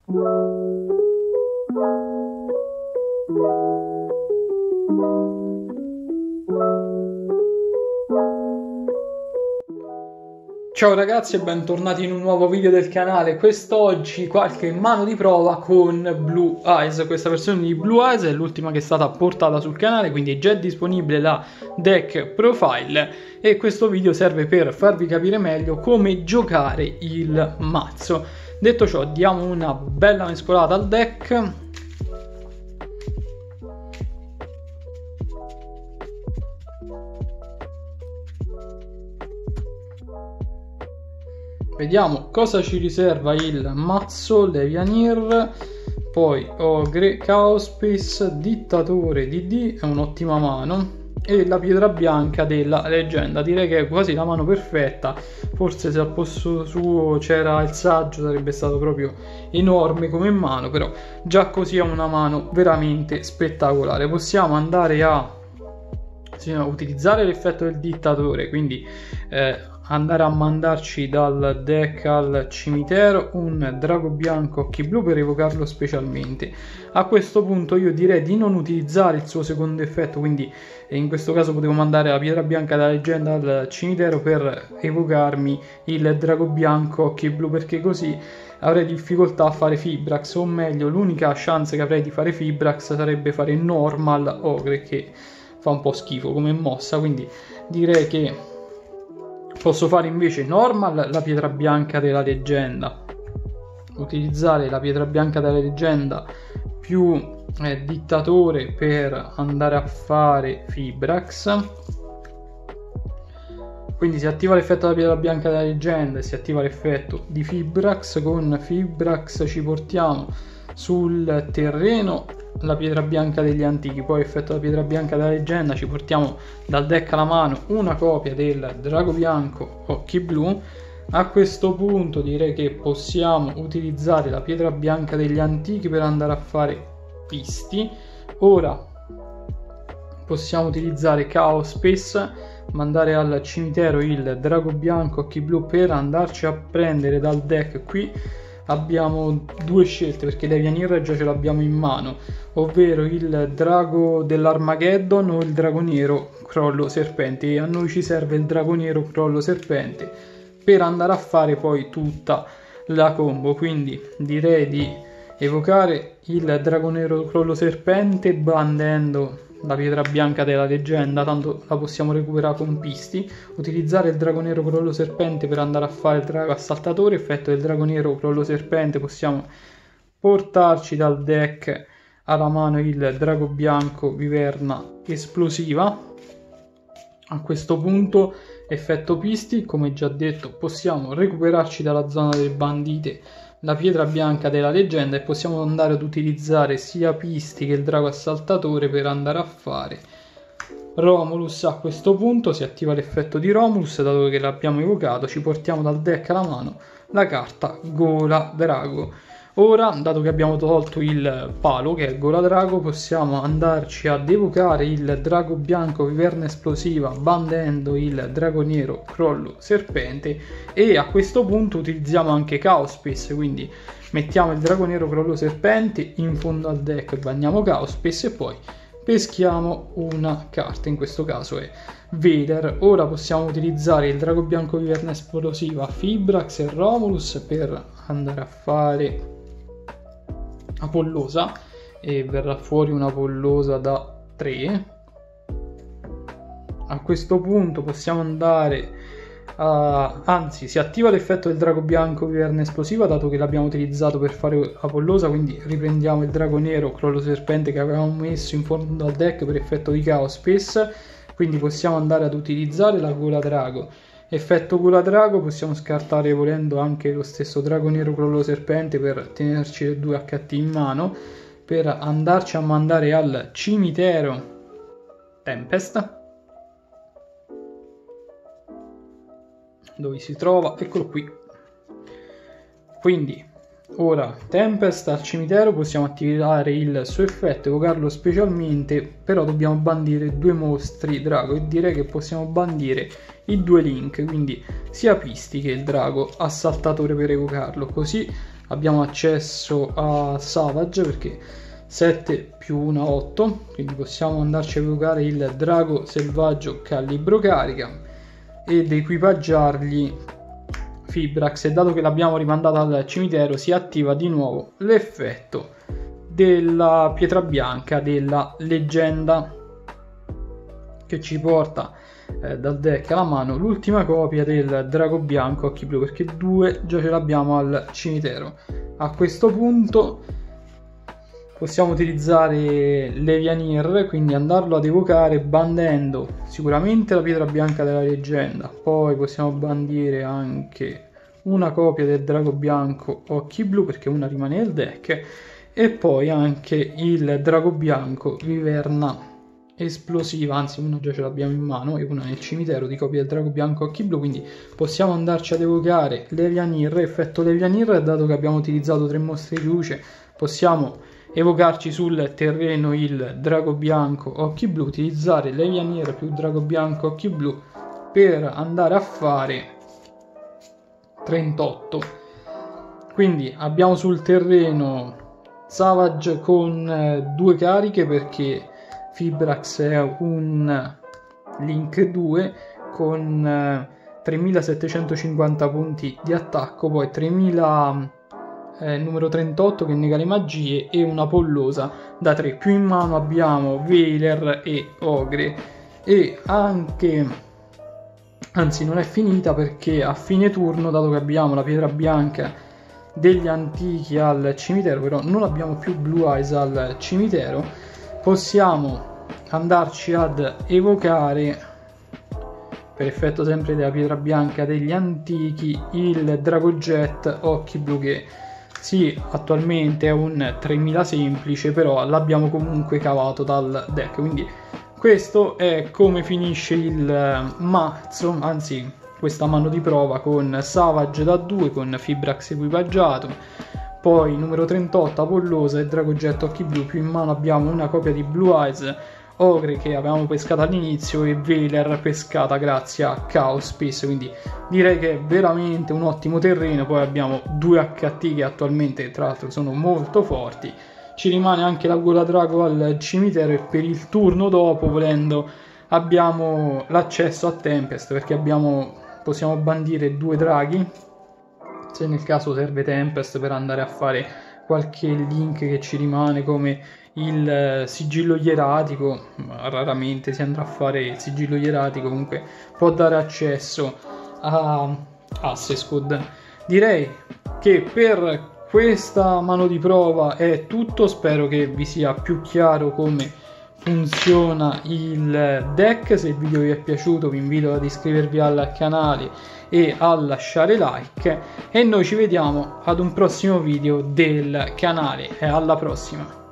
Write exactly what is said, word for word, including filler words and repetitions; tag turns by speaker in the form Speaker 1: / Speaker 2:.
Speaker 1: Ciao ragazzi e bentornati in un nuovo video del canale. Quest'oggi qualche mano di prova con Blue Eyes. Questa versione di Blue Eyes è l'ultima che è stata portata sul canale, quindi è già disponibile la deck profile e questo video serve per farvi capire meglio come giocare il mazzo. Detto ciò, diamo una bella mescolata al deck. Vediamo cosa ci riserva il mazzo. Levianir, poi Ogre, Chaos Space, Dittatore D D, è un'ottima mano, e la pietra bianca della leggenda. Direi che è quasi la mano perfetta. Forse se al posto suo c'era il saggio sarebbe stato proprio enorme come mano, però già così è una mano veramente spettacolare. Possiamo andare a sì, utilizzare l'effetto del dittatore, quindi eh, andare a mandarci dal deck al cimitero un drago bianco occhi blu per evocarlo specialmente. A questo punto io direi di non utilizzare il suo secondo effetto, quindi in questo caso potevo mandare la pietra bianca della leggenda al cimitero per evocarmi il drago bianco occhi blu, perché così avrei difficoltà a fare Fibrax, o meglio l'unica chance che avrei di fare Fibrax sarebbe fare normal Ogre, che fa un po' schifo come mossa, quindi direi che posso fare invece normal la pietra bianca della leggenda, utilizzare la pietra bianca della leggenda più eh, dittatore per andare a fare Fibrax. Quindi si attiva l'effetto della pietra bianca della leggenda e si attiva l'effetto di Fibrax. Con Fibrax ci portiamo sul terreno la pietra bianca degli antichi, poi effetto della pietra bianca della leggenda ci portiamo dal deck alla mano una copia del drago bianco occhi blu. A questo punto direi che possiamo utilizzare la pietra bianca degli antichi per andare a fare pisti. Ora possiamo utilizzare Chaos Space, mandare al cimitero il drago bianco occhi blu per andarci a prendere dal deck. Qui abbiamo due scelte perché Levianir già ce l'abbiamo in mano, ovvero il drago dell'Armageddon o il drago nero crollo serpente, e a noi ci serve il drago nero crollo serpente per andare a fare poi tutta la combo. Quindi direi di evocare il drago nero crollo serpente bandendo la pietra bianca della leggenda, tanto la possiamo recuperare con pisti, utilizzare il drago nero crollo serpente per andare a fare il drago assaltatore. Effetto del drago nero crollo serpente possiamo portarci dal deck alla mano il drago bianco viverna esplosiva. A questo punto effetto pisti, come già detto, possiamo recuperarci dalla zona delle bandite la pietra bianca della leggenda e possiamo andare ad utilizzare sia pisti che il drago assaltatore per andare a fare Romulus. A questo punto si attiva l'effetto di Romulus, dato che l'abbiamo evocato ci portiamo dal deck alla mano la carta Gola Drago. Ora, dato che abbiamo tolto il palo che è Gola Drago, possiamo andarci ad evocare il drago bianco viverna esplosiva bandendo il drago nero crollo serpente, e a questo punto utilizziamo anche Chaos Space, quindi mettiamo il drago nero crollo serpente in fondo al deck, bagniamo Chaos Space e poi peschiamo una carta, in questo caso è Vader. Ora possiamo utilizzare il drago bianco viverna esplosiva, Fibrax e Romulus per andare a fare Apollosa, e verrà fuori una Apollosa da tre. A questo punto possiamo andare a... anzi si attiva l'effetto del drago bianco viverna esplosiva, dato che l'abbiamo utilizzato per fare Apollosa, quindi riprendiamo il drago nero crollo serpente che avevamo messo in fondo al deck per effetto di Chaos Space, quindi possiamo andare ad utilizzare la Gola Drago. Effetto Gola Drago, possiamo scartare volendo anche lo stesso drago nero crollo serpente per tenerci le due acca ti in mano, per andarci a mandare al cimitero Tempest, dove si trova, eccolo qui. Quindi ora Tempest al cimitero, possiamo attivare il suo effetto, evocarlo specialmente, però dobbiamo bandire due mostri drago e direi che possiamo bandire i due link, quindi sia pisti che il drago assaltatore per evocarlo, così abbiamo accesso a Savage perché sette più uno otto, quindi possiamo andarci a evocare il drago selvaggio calibro carica ed equipaggiargli Fibrax, e dato che l'abbiamo rimandata al cimitero si attiva di nuovo l'effetto della pietra bianca della leggenda, che ci porta eh, dal deck alla mano l'ultima copia del drago bianco occhi blu, perché due già ce l'abbiamo al cimitero. A questo punto possiamo utilizzare Levianir, quindi andarlo ad evocare bandendo sicuramente la pietra bianca della leggenda, poi possiamo bandire anche una copia del drago bianco occhi blu perché una rimane nel deck, e poi anche il drago bianco viverna esplosiva, anzi una già ce l'abbiamo in mano e una nel cimitero di copia del drago bianco occhi blu, quindi possiamo andarci ad evocare Levianir, effetto Levianir, dato che abbiamo utilizzato tre mostri di luce possiamo evocarci sul terreno il drago bianco occhi blu, utilizzare Levianir più drago bianco occhi blu per andare a fare trentotto. Quindi abbiamo sul terreno Savage con eh, due cariche perché Fibrax è un Link due con eh, tremilasettecentocinquanta punti di attacco, poi tremila eh, numero trentotto che nega le magie e una pollosa da tre. Più in mano abbiamo Veiler e Ogre, e anche, anzi non è finita perché a fine turno, dato che abbiamo la pietra bianca degli antichi al cimitero, però non abbiamo più Blue Eyes al cimitero, possiamo andarci ad evocare per effetto sempre della pietra bianca degli antichi il Dragojet occhi blu, che sì, attualmente è un tremila semplice, però l'abbiamo comunque cavato dal deck. Quindi questo è come finisce il mazzo, anzi questa mano di prova, con Savage da due, con Fibrax equipaggiato, poi numero trentotto Apollosa e Dragojet occhi blu. Più in mano abbiamo una copia di Blue Eyes, Ogre che avevamo pescato all'inizio e Veiler pescata grazie a Chaos Space, quindi direi che è veramente un ottimo terreno. Poi abbiamo due H T che attualmente tra l'altro sono molto forti, ci rimane anche la gola drago al cimitero e per il turno dopo, volendo, abbiamo l'accesso a Tempest perché abbiamo possiamo bandire due draghi se nel caso serve Tempest per andare a fare qualche link che ci rimane, come il sigillo ieratico. Raramente si andrà a fare il sigillo ieratico, comunque può dare accesso a Assescod. Direi che per questa mano di prova è tutto, spero che vi sia più chiaro come funziona il deck. Se il video vi è piaciuto vi invito ad iscrivervi al canale e a lasciare like, e noi ci vediamo ad un prossimo video del canale, e alla prossima.